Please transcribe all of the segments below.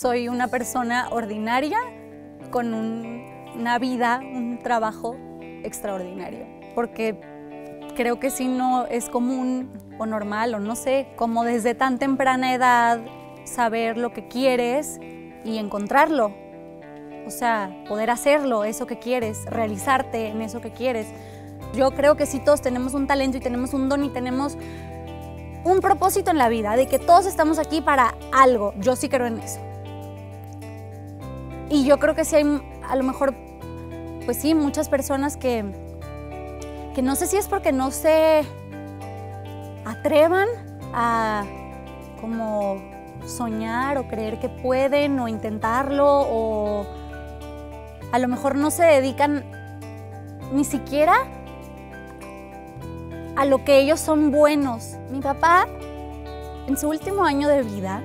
Soy una persona ordinaria con una vida, un trabajo extraordinario, porque creo que si no es común o normal, o no sé, como desde tan temprana edad saber lo que quieres y encontrarlo. O sea, poder hacerlo, eso que quieres, realizarte en eso que quieres. Yo creo que sí todos tenemos un talento y tenemos un don y tenemos un propósito en la vida, de que todos estamos aquí para algo. Yo sí creo en eso. Y yo creo que sí hay, a lo mejor, pues sí, muchas personas que no sé si es porque no se atrevan a como soñar o creer que pueden o intentarlo, o a lo mejor no se dedican ni siquiera a lo que ellos son buenos. Mi papá, en su último año de vida,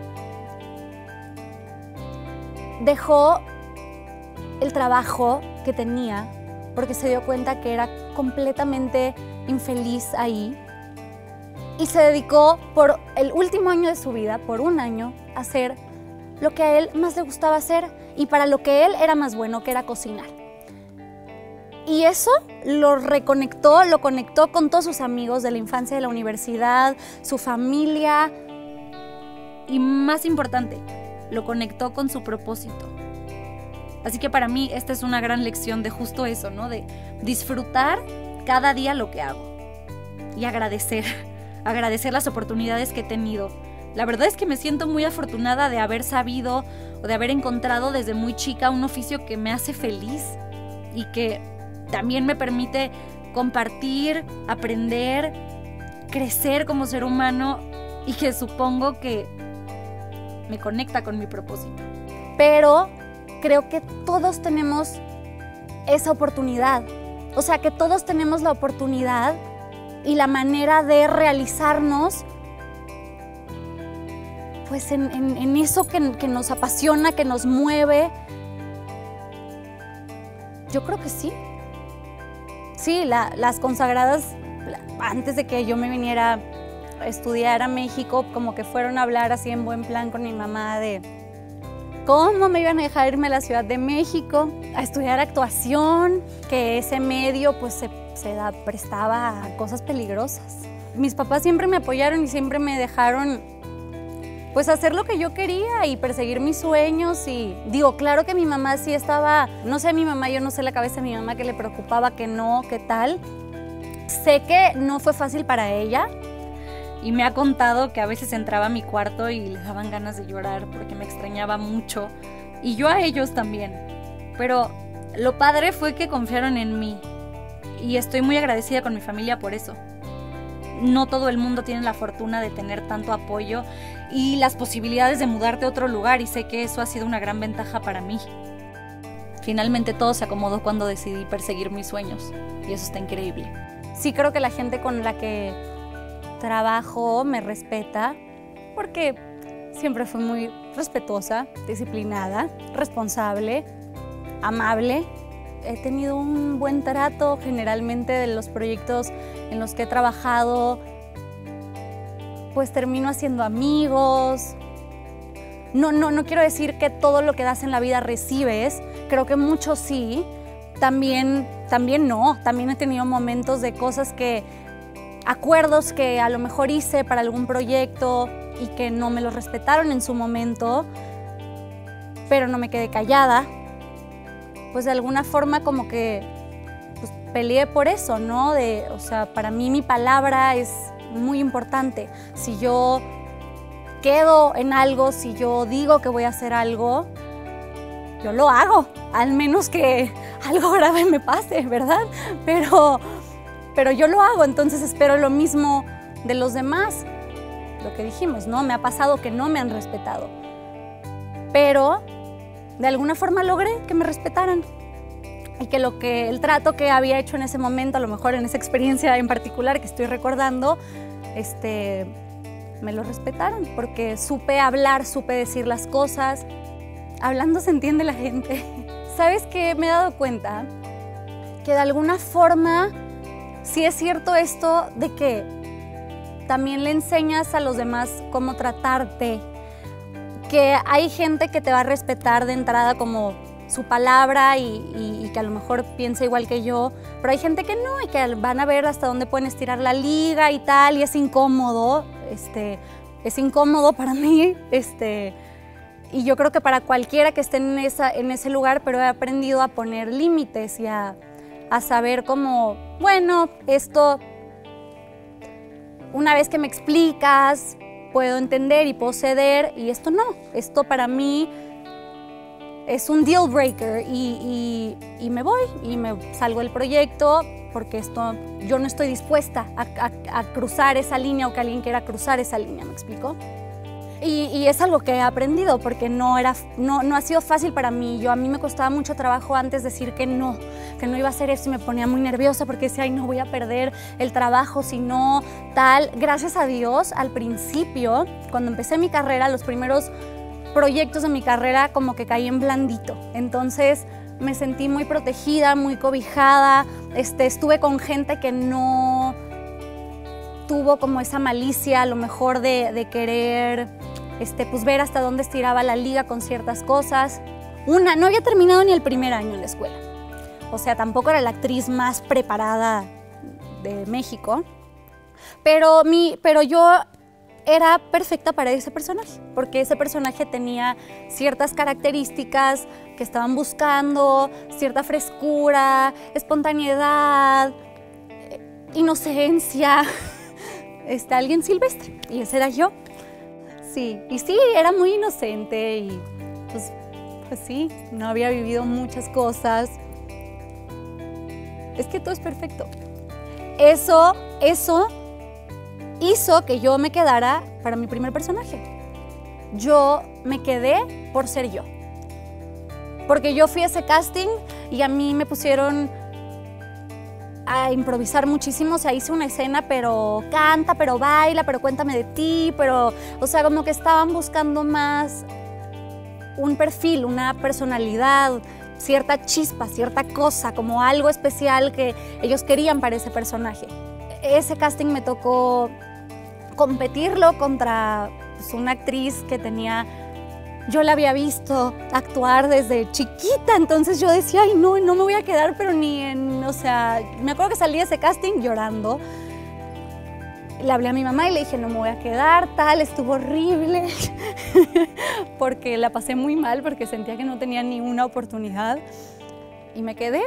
dejó el trabajo que tenía porque se dio cuenta que era completamente infeliz ahí, y se dedicó por el último año de su vida, por un año, a hacer lo que a él más le gustaba hacer y para lo que él era más bueno, que era cocinar. Y eso lo reconectó, lo conectó con todos sus amigos de la infancia, de la universidad, su familia, y más importante, lo conectó con su propósito. Así que para mí esta es una gran lección de justo eso, ¿no? De disfrutar cada día lo que hago y agradecer las oportunidades que he tenido. La verdad es que me siento muy afortunada de haber sabido o de haber encontrado desde muy chica un oficio que me hace feliz y que también me permite compartir, aprender, crecer como ser humano, y que supongo que me conecta con mi propósito. Pero creo que todos tenemos esa oportunidad. O sea, que todos tenemos la oportunidad y la manera de realizarnos pues en eso que nos apasiona, que nos mueve. Yo creo que sí. Sí, las consagradas, antes de que yo me viniera a estudiar a México, como que fueron a hablar así en buen plan con mi mamá de cómo me iban a dejar irme a la Ciudad de México a estudiar actuación, que ese medio pues se prestaba a cosas peligrosas. Mis papás siempre me apoyaron y siempre me dejaron pues hacer lo que yo quería y perseguir mis sueños. Y digo, claro que mi mamá sí estaba, no sé, mi mamá, yo no sé la cabeza de mi mamá que le preocupaba, que no, qué tal. Sé que no fue fácil para ella. Y me ha contado que a veces entraba a mi cuarto y le daban ganas de llorar porque me extrañaba mucho. Y yo a ellos también. Pero lo padre fue que confiaron en mí. Y estoy muy agradecida con mi familia por eso. No todo el mundo tiene la fortuna de tener tanto apoyo y las posibilidades de mudarte a otro lugar. Y sé que eso ha sido una gran ventaja para mí. Finalmente todo se acomodó cuando decidí perseguir mis sueños. Y eso está increíble. Sí, creo que la gente con la que trabajo me respeta, porque siempre fui muy respetuosa, disciplinada, responsable, amable. He tenido un buen trato generalmente de los proyectos en los que he trabajado, pues termino haciendo amigos. No quiero decir que todo lo que das en la vida recibes, creo que mucho sí, también no, también he tenido momentos de cosas acuerdos que a lo mejor hice para algún proyecto y que no me los respetaron en su momento, pero no me quedé callada. Pues de alguna forma como que pues, peleé por eso, ¿no? O sea, para mí mi palabra es muy importante. Si yo quedo en algo, si yo digo que voy a hacer algo, yo lo hago, al menos que algo grave me pase, ¿verdad? Pero yo lo hago, entonces espero lo mismo de los demás. Lo que dijimos, ¿no? Me ha pasado que no me han respetado. Pero de alguna forma logré que me respetaran. Y que el trato que había hecho en ese momento, a lo mejor en esa experiencia en particular que estoy recordando, me lo respetaron. Porque supe hablar, supe decir las cosas. Hablando se entiende la gente. ¿Sabes qué? Me he dado cuenta que de alguna forma sí es cierto esto de que también le enseñas a los demás cómo tratarte, que hay gente que te va a respetar de entrada como su palabra y que a lo mejor piensa igual que yo, pero hay gente que no y que van a ver hasta dónde pueden estirar la liga y tal, y es incómodo, es incómodo para mí, y yo creo que para cualquiera que esté en ese lugar, pero he aprendido a poner límites y a saber cómo, bueno, esto, una vez que me explicas, puedo entender y puedo ceder, y esto no, esto para mí es un deal breaker y me voy y me salgo del proyecto porque yo no estoy dispuesta a cruzar esa línea o que alguien quiera cruzar esa línea, ¿me explico? Y es algo que he aprendido porque no ha sido fácil para mí. A mí me costaba mucho trabajo antes decir que no iba a hacer eso y me ponía muy nerviosa porque decía, ay, no voy a perder el trabajo, si no, tal. Gracias a Dios, al principio, cuando empecé mi carrera, los primeros proyectos de mi carrera como que caí en blandito. Entonces me sentí muy protegida, muy cobijada. Estuve con gente que no tuvo como esa malicia a lo mejor de querer pues ver hasta dónde estiraba la liga con ciertas cosas. No había terminado ni el primer año en la escuela. O sea, tampoco era la actriz más preparada de México. Pero yo era perfecta para ese personaje, porque ese personaje tenía ciertas características que estaban buscando, cierta frescura, espontaneidad, inocencia, alguien silvestre, y ese era yo. Sí, y sí, era muy inocente y pues sí, no había vivido muchas cosas. Es que todo es perfecto. Eso hizo que yo me quedara para mi primer personaje. Yo me quedé por ser yo. Porque yo fui a ese casting y a mí me pusieron a improvisar muchísimo. O sea, hice una escena, pero canta, pero baila, pero cuéntame de ti, pero, o sea, como que estaban buscando más un perfil, una personalidad, cierta chispa, cierta cosa, como algo especial que ellos querían para ese personaje. Ese casting me tocó competirlo contra una actriz que yo la había visto actuar desde chiquita, entonces yo decía, ay, no me voy a quedar, pero o sea, me acuerdo que salí de ese casting llorando. Le hablé a mi mamá y le dije, no me voy a quedar, tal, estuvo horrible, porque la pasé muy mal, porque sentía que no tenía ni una oportunidad, y me quedé,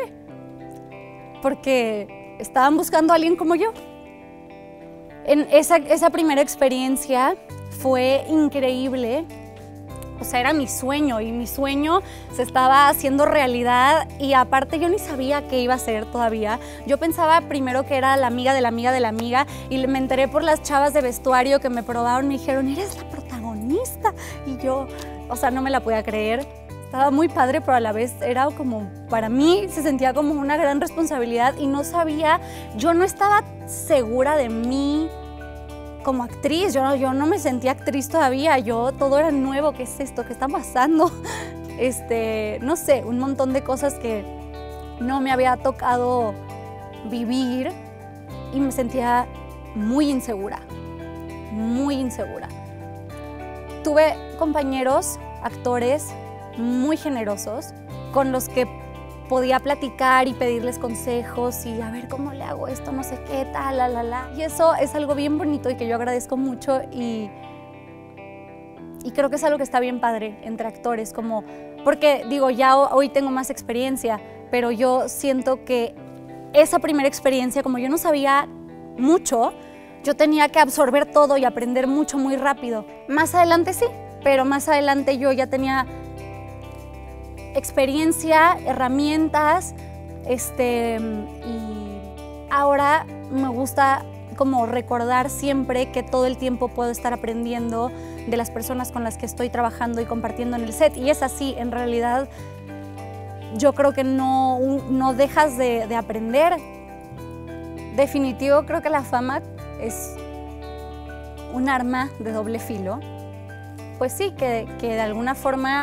porque estaban buscando a alguien como yo. Esa primera experiencia fue increíble. O sea, era mi sueño y mi sueño se estaba haciendo realidad, y aparte yo ni sabía qué iba a ser todavía. Yo pensaba primero que era la amiga de la amiga de la amiga, y me enteré por las chavas de vestuario que me probaron, me dijeron, eres la protagonista. Y yo, o sea, no me la podía creer. Estaba muy padre, pero a la vez era como, para mí se sentía como una gran responsabilidad y no sabía, yo no estaba segura de mí como actriz, yo no me sentía actriz todavía, todo era nuevo, ¿qué es esto? ¿Qué está pasando? No sé, un montón de cosas que no me había tocado vivir y me sentía muy insegura, muy insegura. Tuve compañeros, actores muy generosos con los que podía platicar y pedirles consejos y a ver cómo le hago esto, no sé qué, tal, la. Y eso es algo bien bonito y que yo agradezco mucho y creo que es algo que está bien padre entre actores, porque digo, ya hoy tengo más experiencia, pero yo siento que esa primera experiencia, como yo no sabía mucho, yo tenía que absorber todo y aprender mucho muy rápido. Más adelante sí, pero más adelante yo ya tenía experiencia, herramientas, y ahora me gusta como recordar siempre que todo el tiempo puedo estar aprendiendo de las personas con las que estoy trabajando y compartiendo en el set, y es así, en realidad yo creo que no dejas de aprender. Definitivo, creo que la fama es un arma de doble filo, pues sí, que de alguna forma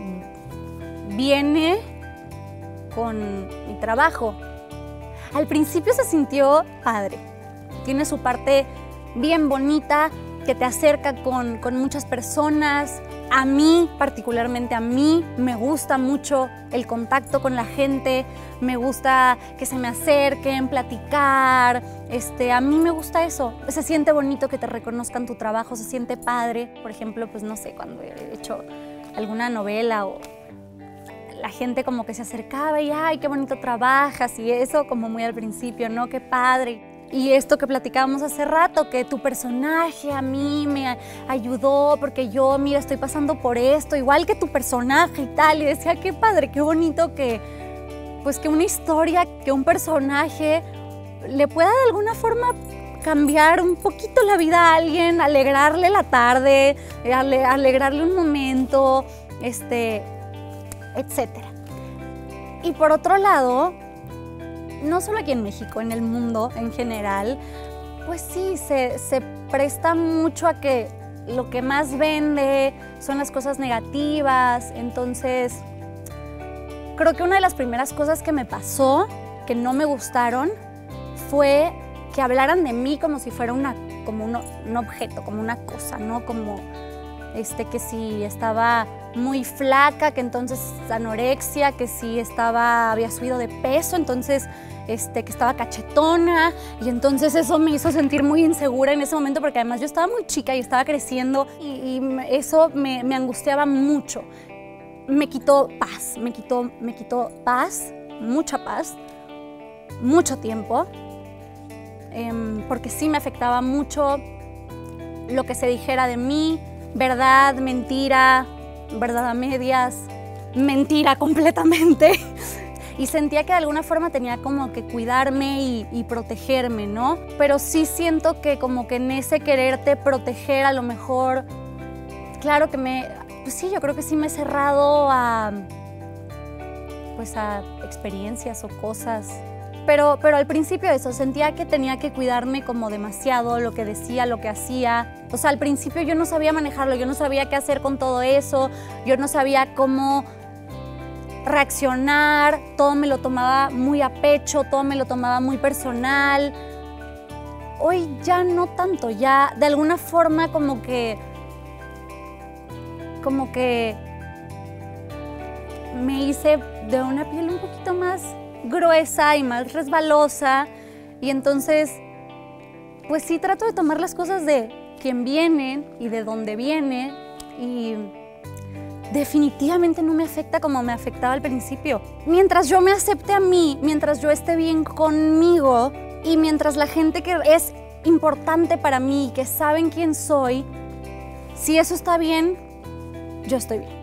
viene con mi trabajo. Al principio se sintió padre, tiene su parte bien bonita, que te acerca con muchas personas, A mí, particularmente a mí, me gusta mucho el contacto con la gente, me gusta que se me acerquen, platicar, a mí me gusta eso. Se siente bonito que te reconozcan tu trabajo, se siente padre. Por ejemplo, pues no sé, cuando he hecho alguna novela o la gente como que se acercaba y ¡ay, qué bonito trabajas! Y eso como muy al principio, ¿no? ¡Qué padre! Y esto que platicábamos hace rato, que tu personaje a mí me ayudó porque yo, mira, estoy pasando por esto, igual que tu personaje y tal. Y decía, qué padre, qué bonito que, pues que una historia, que un personaje le pueda de alguna forma cambiar un poquito la vida a alguien, alegrarle la tarde, alegrarle un momento, etcétera. Y por otro lado, no solo aquí en México, en el mundo en general, pues sí, se presta mucho a que lo que más vende son las cosas negativas. Entonces, creo que una de las primeras cosas que me pasó, que no me gustaron, fue que hablaran de mí como si fuera como un objeto, como una cosa, ¿no? Como que si estaba muy flaca, que entonces anorexia, que si había subido de peso, entonces que estaba cachetona, y entonces eso me hizo sentir muy insegura en ese momento, porque además yo estaba muy chica y estaba creciendo, y eso me angustiaba mucho. Me quitó paz, me quitó paz, mucho tiempo, porque sí me afectaba mucho lo que se dijera de mí, verdad, mentira, verdad a medias, mentira completamente. Y sentía que de alguna forma tenía como que cuidarme y protegerme, ¿no? Pero sí siento que como que en ese quererte proteger a lo mejor, claro que pues sí, yo creo que sí me he cerrado a experiencias o cosas. Pero al principio eso, sentía que tenía que cuidarme como demasiado, lo que decía, lo que hacía. O sea, al principio yo no sabía manejarlo, yo no sabía qué hacer con todo eso, yo no sabía cómo reaccionar, todo me lo tomaba muy a pecho, todo me lo tomaba muy personal. Hoy ya no tanto, ya de alguna forma como que me hice de una piel un poquito más gruesa y más resbalosa, y entonces pues sí trato de tomar las cosas de quién vienen y de dónde viene, y definitivamente no me afecta como me afectaba al principio. Mientras yo me acepte a mí, mientras yo esté bien conmigo, y mientras la gente que es importante para mí, que saben quién soy, si eso está bien, yo estoy bien.